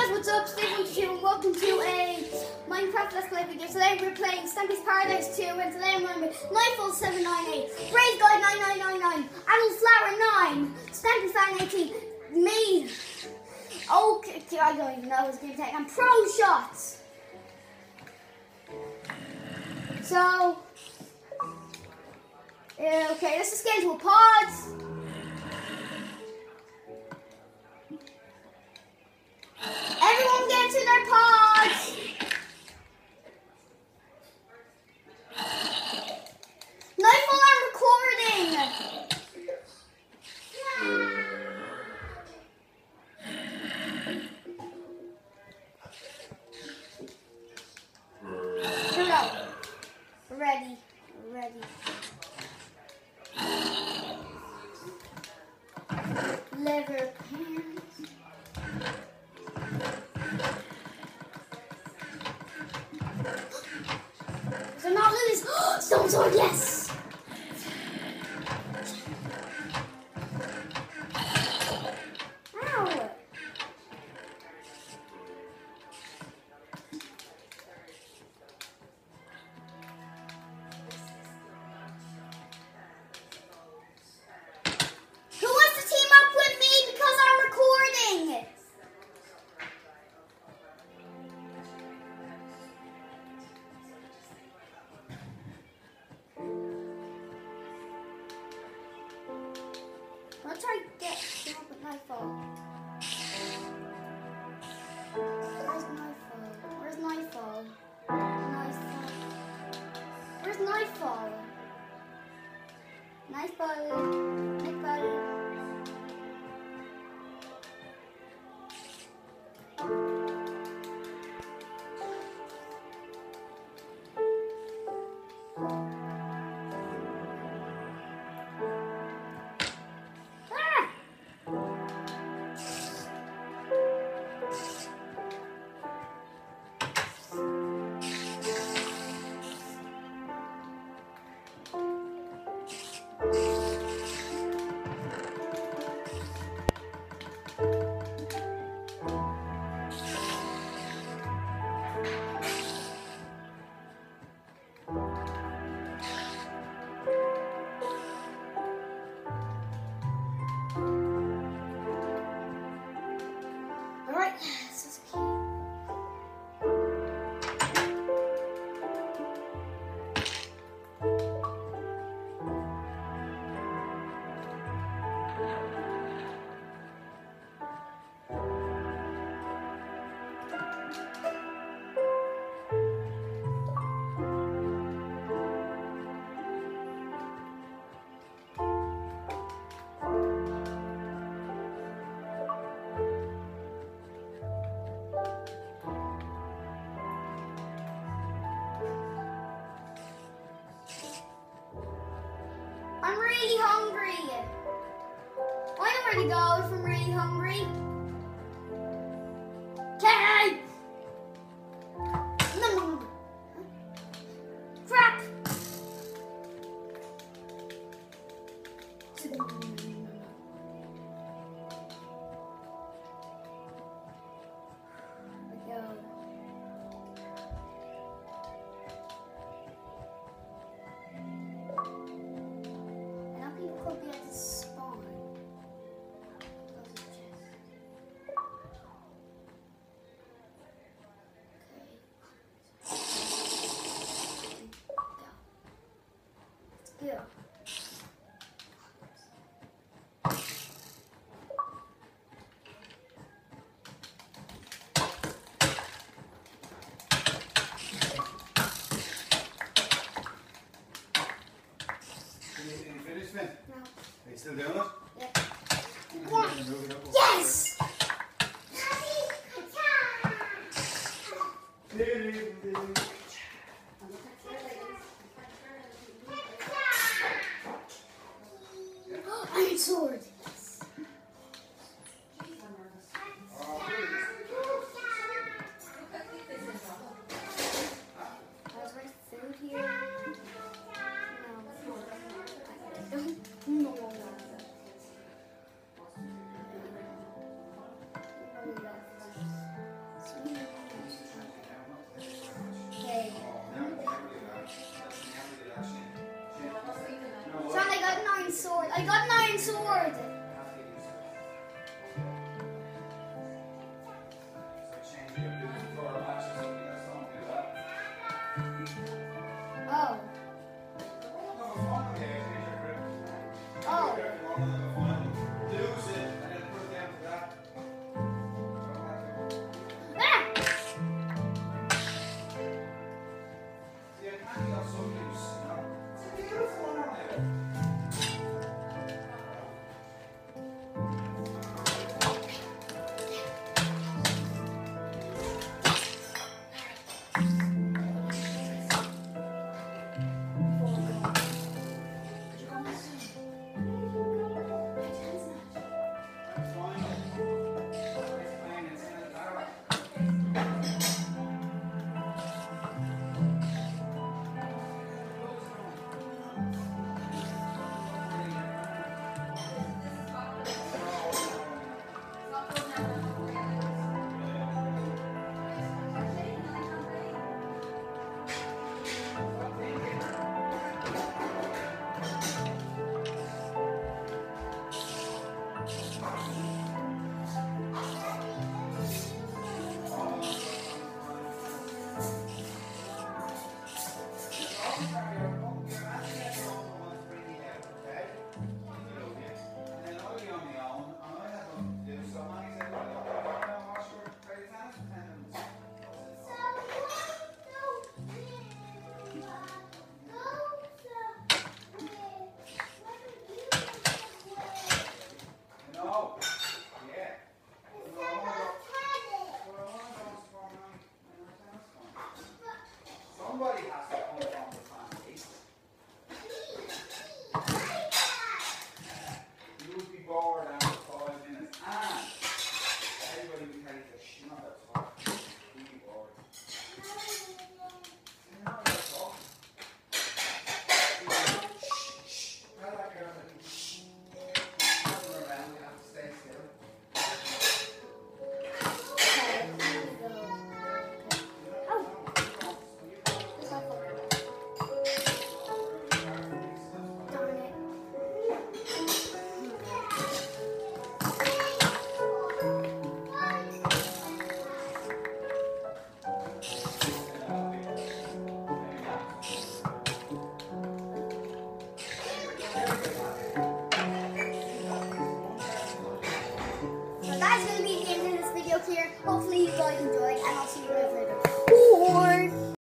guys, what's up? Steve12 and welcome to a Minecraft Let's Play video. Today we're playing Stampy's Paradise 2 and today I'm running with Nightfall 798, Brave Guy 9999, Adult Flower 9, Stampy Fan 18, me. Okay, I don't even know his game tag. And Pro Shots. So, okay, let's just get into a pause. Everyone get into their pods! Nightfall, I'm recording! Here we go. Ready. Lever pants. So not lose. Stone sword, yes! Ow! Who wants to team up with me because I'm recording? Let's try to get up with Nightfall. Where's Nightfall? Where's Nightfall? Nightfall. Alright, this is cute. I'm really hungry. I know where to go if I'm really hungry. Okay. No. Crap. There we go. Could be at the spawn. Oh. Oh. Somebody has to come from the family. You would be bored after 5 minutes, and everybody would tell you to shut up. You'd be bored. You're not going to talk. Shh. Tell that girl to shh. Turn around, you have to stay still. That's going to be the end of this video here. Hopefully you guys enjoyed, and I'll see you later.